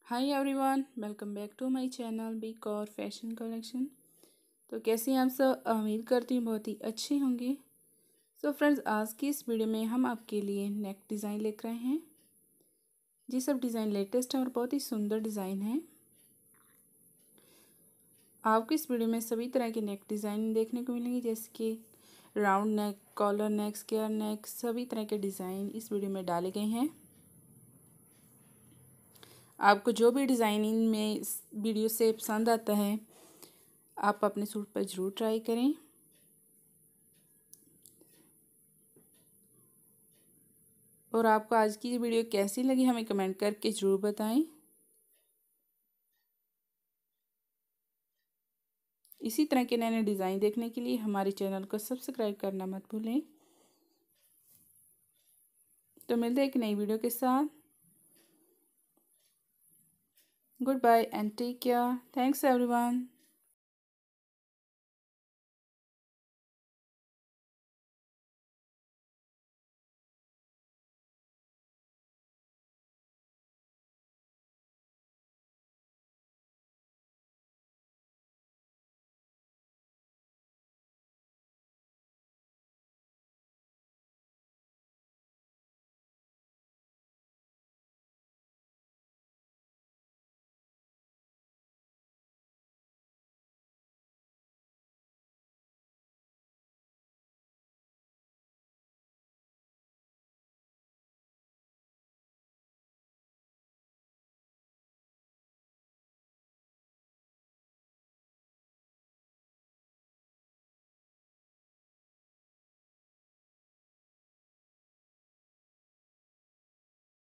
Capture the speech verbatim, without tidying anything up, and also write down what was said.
Hi everyone, welcome back to my channel बीकॉर fashion collection. तो कैसे हैं आप सब? उम्मीद करती हूँ बहुत ही अच्छे होंगे। सो फ्रेंड्स, आज की इस वीडियो में हम आपके लिए नेक डिज़ाइन लेकर आए हैं। जी, सब डिज़ाइन लेटेस्ट है और बहुत ही सुंदर डिज़ाइन है। आपको इस वीडियो में सभी तरह के नेक डिज़ाइन देखने को मिलेंगे, जैसे कि round neck, collar neck, square neck, सभी तरह के डिज़ाइन इस वीडियो में डाले गए हैं। आपको जो भी डिज़ाइनिंग में इस वीडियो से पसंद आता है, आप अपने सूट पर ज़रूर ट्राई करें। और आपको आज की वीडियो कैसी लगी हमें कमेंट करके ज़रूर बताएं। इसी तरह के नए नए डिज़ाइन देखने के लिए हमारे चैनल को सब्सक्राइब करना मत भूलें। तो मिलते हैं एक नई वीडियो के साथ। Good bye and take care. Thanks everyone.